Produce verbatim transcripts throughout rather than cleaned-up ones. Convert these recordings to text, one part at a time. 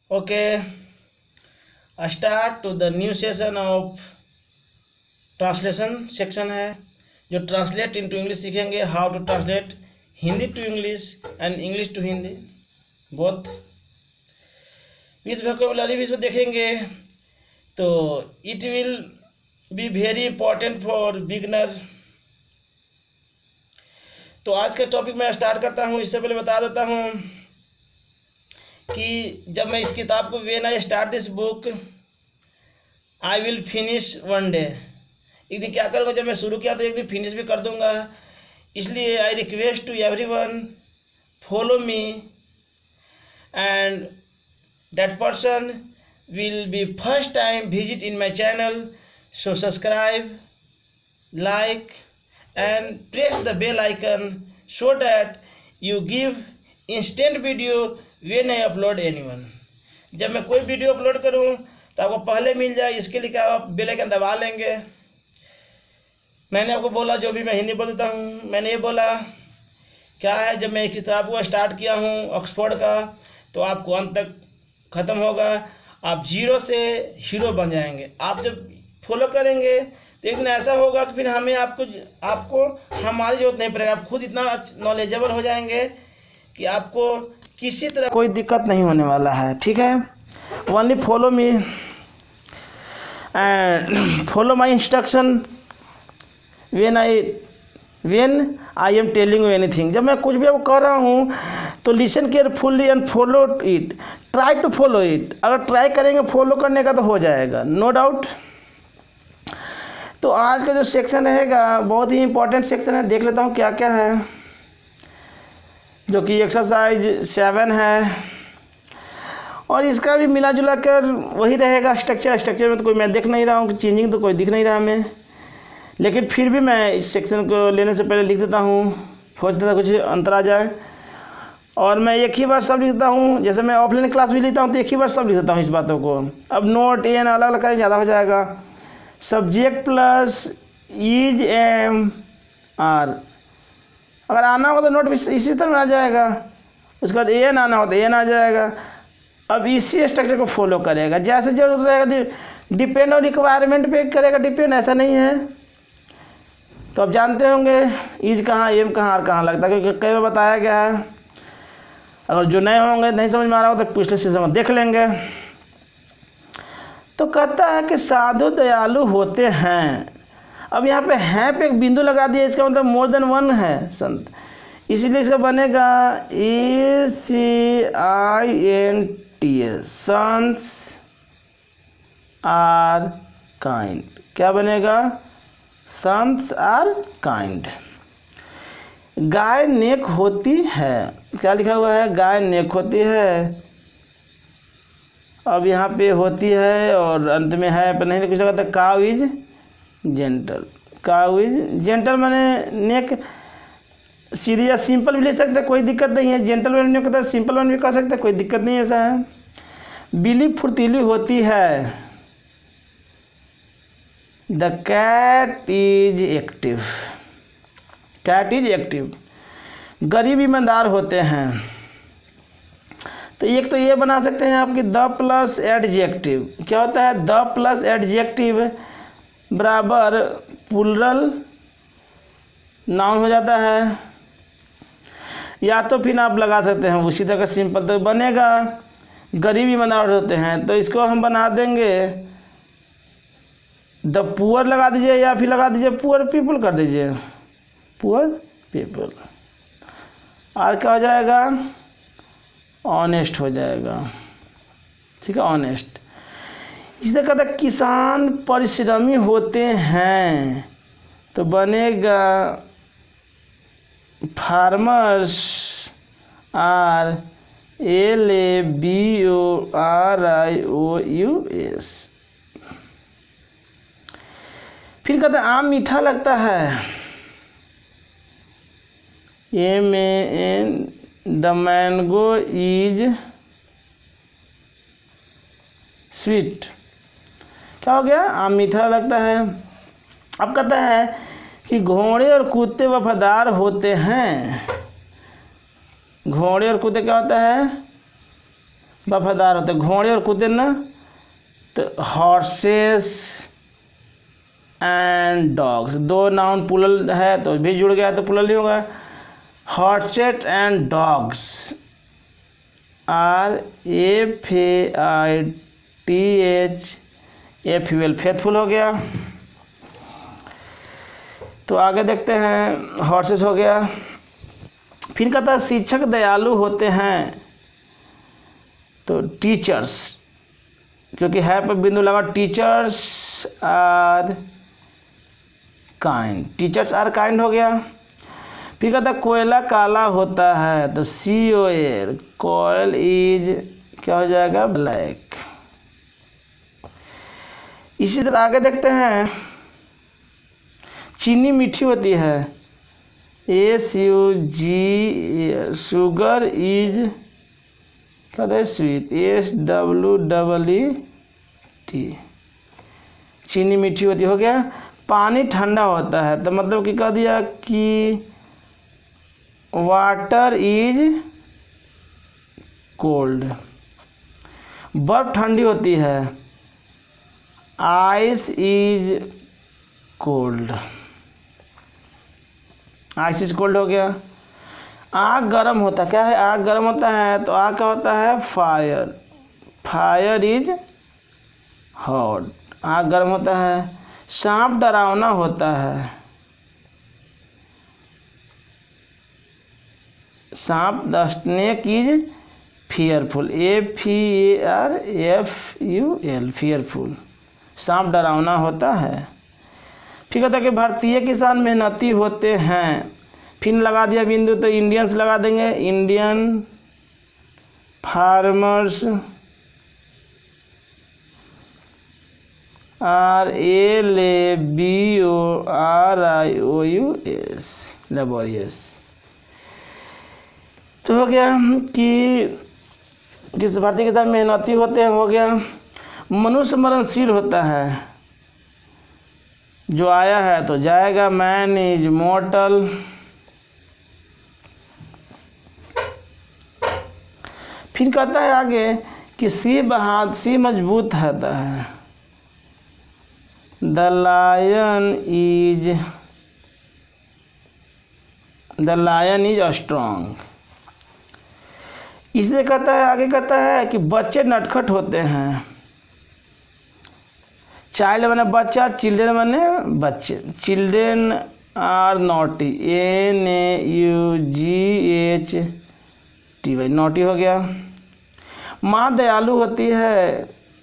Okay, I start to the new session of translation section है जो translate into English सीखेंगे, how to translate Hindi to English and English to Hindi both with vocabulary भी इसमें देखेंगे। तो it will be very important for beginner. तो आज का टॉपिक मैं स्टार्ट करता हूँ। इससे पहले बता देता हूँ कि जब मैं इस किताब को when I start this book I will finish one day, एक दिन क्या करूँगा, जब मैं शुरू किया तो एक दिन फिनिश भी कर दूंगा। इसलिए I request to everyone follow me and that person will be first time visit in my channel, so subscribe, like and press the bell icon so that you give instant video when I upload anyone. जब मैं कोई video upload करूं तो आपको पहले मिल जाए, इसके लिए क्या आप बेल आइकन दबा लेंगे। मैंने आपको बोला, जो भी मैं हिंदी बोलता हूँ, मैंने ये बोला क्या है, जब मैं इस किताब को स्टार्ट किया हूँ ऑक्सफोर्ड का, तो आपको अंत तक ख़त्म होगा, आप जीरो से हीरो बन जाएंगे। आप जब फॉलो करेंगे तो एक दिन ऐसा होगा कि फिर हमें आपको आपको हमारी जरूरत नहीं पड़ेगा। आप खुद इतना नॉलेजेबल हो जाएंगे कि आपको किसी तरह कोई दिक्कत नहीं होने वाला है। ठीक है, only follow me and follow my instruction when I when I am telling you anything. जब मैं कुछ भी आपको कर रहा हूँ तो listen carefully and follow it, try to follow it. अगर ट्राई करेंगे फॉलो करने का तो हो जाएगा, नो डाउट। तो आज का जो सेक्शन रहेगा बहुत ही इंपॉर्टेंट सेक्शन है। देख लेता हूँ क्या क्या है, जो कि एक्सरसाइज सेवन है, और इसका भी मिला जुला कर वही रहेगा स्ट्रक्चर। स्ट्रक्चर में तो कोई मैं देख नहीं रहा हूँ कि चेंजिंग तो कोई दिख नहीं रहा हमें, लेकिन फिर भी मैं इस सेक्शन को लेने से पहले लिख देता हूँ, हो सकता है कुछ अंतर आ जाए। और मैं एक ही बार सब लिख देता हूँ, जैसे मैं ऑफलाइन क्लास भी लेता हूँ तो एक ही बार सब लिख देता हूँ इस बातों को। अब नोट एन अलग अलग करें ज़्यादा हो जाएगा। Subject plus is M R, अगर आना हो तो नोट भी इसी तरह आ जाएगा। उसके बाद एन आना हो तो एन आ जाएगा। अब इसी स्ट्रक्चर को फॉलो करेगा, जैसे जरूरत रहेगा। डिपेंड और रिक्वायरमेंट पे करेगा डिपेंड, ऐसा नहीं है। तो आप जानते होंगे इज कहाँ, एम कहाँ, आर कहाँ लगता है, क्योंकि कई बार बताया गया है। अगर जो नए होंगे, नहीं समझ में आ रहा हो तो पिछले सीजन में देख लेंगे। तो कहता है कि साधु दयालु होते हैं। अब यहाँ पे हैं पे एक बिंदु लगा दिया, इसका मतलब मोर देन वन है संत, इसीलिए इसका बनेगा A C I N T S, saints are kind. क्या बनेगा? Saints are kind. गाय नेक होती है, क्या लिखा हुआ है? गाय नेक होती है। अब यहाँ पे होती है और अंत में है पर नहीं कुछ लगा था। Cow is gentle, cow is gentle माने नेक। सीधी या सिंपल भी ले सकते, कोई दिक्कत नहीं है। जेंटल वन नहीं कहता, सिंपल वन भी कह सकते, कोई दिक्कत नहीं है, ऐसा है। बिल्ली फुर्तीली होती है। The cat is active, cat is active. गरीब ईमानदार होते हैं। तो एक तो ये बना सकते हैं आपकी द प्लस एडजेक्टिव। क्या होता है? द प्लस एडजेक्टिव बराबर प्लूरल नाउन हो जाता है। या तो फिर आप लगा सकते हैं उसी तरह का सिंपल, तो बनेगा गरीब ईमानदार होते हैं। तो इसको हम बना देंगे द पुअर लगा दीजिए, या फिर लगा दीजिए पुअर पीपल कर दीजिए, पुअर पीपल। और क्या हो जाएगा? ऑनेस्ट हो जाएगा। ठीक है, ऑनेस्ट। इसे कहता है किसान परिश्रमी होते हैं, तो बनेगा farmers are L A B O R I O U S. फिर कहता है आम मीठा लगता है। M A N the mango is sweet. क्या हो गया? आम मीठा लगता है। अब कहता है कि घोड़े और कुत्ते वफादार होते हैं। घोड़े और कुत्ते क्या होता है? वफादार होते, घोड़े और कुत्ते ना, तो हॉर्सेस एंड डॉग्स, दो नाउन प्लूरल है तो भी जुड़ गया तो प्लूरल ही होगा। Horses and dogs are F A I T H F U L, faithful हो गया। तो आगे देखते हैं, हॉर्सेस हो गया। फिर कहता है शिक्षक दयालु होते हैं, तो टीचर्स, क्योंकि है पर बिंदु लगा, teachers are kind, teachers are kind हो गया। फिर कहता है कोयला काला होता है, तो सी ओ एल, कोयल इज क्या हो जाएगा, ब्लैक। इसी तरह आगे देखते हैं, चीनी मीठी होती है, S U G, sugar is क्या है, sweet, S W double E T, चीनी मीठी होती, हो गया। पानी ठंडा होता है, तो मतलब कि कह दिया कि वाटर इज कोल्ड। बर्फ ठंडी होती है, ice is cold, ice is cold हो गया। आग गर्म होता है, क्या है, आग गर्म होता है, तो आग क्या होता है, फायर, फायर इज हॉट, आग गर्म होता है। सांप डरावना होता है, सांप, the snake is fearful, F E R F U L, fearful, सांप डरावना होता है। फिर कहता है कि भारतीय किसान मेहनती होते हैं, फिर लगा दिया बिंदु, तो इंडियंस लगा देंगे, Indian farmers are L A B O R I O U S, laborious. तो हो गया कि किस भारतीय किसान मेहनती होते हैं, हो गया। मनुष्य मरणशील होता है, जो आया है तो जाएगा, मैन इज मॉर्टल। फिर कहता है आगे कि सी बहाद, सी मजबूत होता है, the lion is, the lion is strong. इसलिए कहता है, आगे कहता है कि बच्चे नटखट होते हैं, चाइल्ड माने बच्चा, चिल्ड्रेन माने बच्चे, children are naughty, N A U G H T Y, naughty हो गया। माँ दयालु होती है,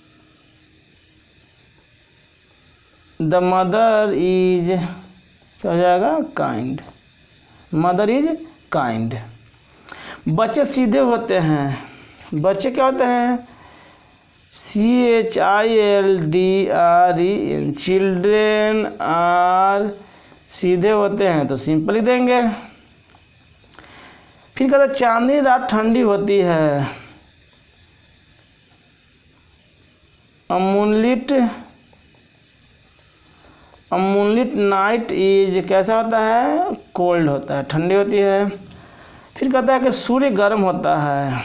द मदर इज क्या हो जाएगा, काइंड, मदर इज काइंड। बच्चे सीधे होते हैं, बच्चे क्या होते हैं, C H I L D R E N, children are सीधे होते हैं, तो सिंपल ही देंगे। फिर कहते चांदनी रात ठंडी होती है, अमूनलिट, अमूनलिट नाइट इज कैसा होता है, कोल्ड होता है, ठंडी होती है। फिर कहता है कि सूर्य गर्म होता है,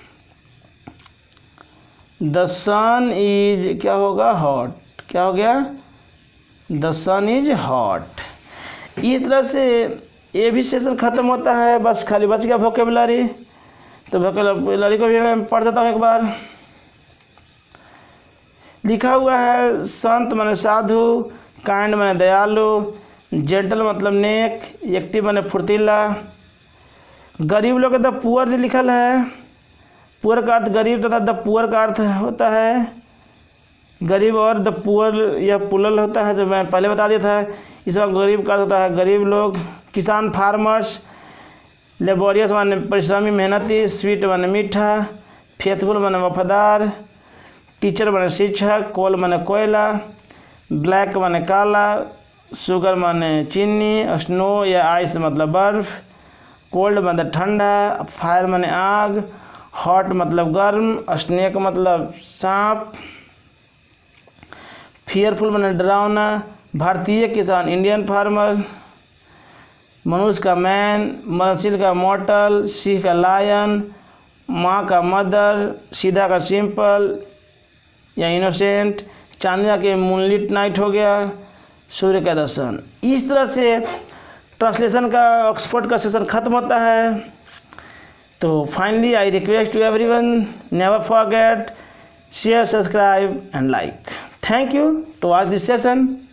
द सन इज क्या होगा, हॉट, क्या हो गया, द सन इज हॉट। इस तरह से ये भी सेशन ख़त्म होता है, बस खाली बच गया वोकेबुलरी। तो वोकेबुलरी को भी मैं पढ़ देता हूँ एक बार। लिखा हुआ है, संत माने साधु, काइंड माने दयालु, जेंटल मतलब नेक, एक्टिव माने फुर्तीला। गरीब लोग द पुअर लिखल है, पुअर का अर्थ गरीब तथा द पुअर का अर्थ होता है गरीब, और द पुअर यह पुलल होता है जो मैं पहले बता दिया था। इस वक्त गरीब का अर्थ होता है गरीब लोग। किसान फार्मर्स, लेबोरियस माने परिश्रमी मेहनती, स्वीट माने मीठा, फेथफुल माने वफादार, टीचर माने शिक्षक, कोल माने कोयला, ब्लैक माने काला, शुगर माने चीनी, स्नो या आइस मतलब बर्फ़, कोल्ड मतलब ठंडा, फायर माने आग, हॉट मतलब गर्म, स्नेक मतलब सांप, फियरफुल माने डरावना। भारतीय किसान इंडियन फार्मर, मनुष्य का मैन, मरसिल का मॉर्टल, सिंह का लायन, माँ का मदर, सीधा का सिंपल या इनोसेंट, चांदिया के मूनलिट नाइट हो गया, सूर्य का दर्शन। इस तरह से ट्रांसलेशन का ऑक्सफोर्ड का सेशन खत्म होता है। तो finally I request to everyone, never forget, share, subscribe and like. Thank you to watch this session.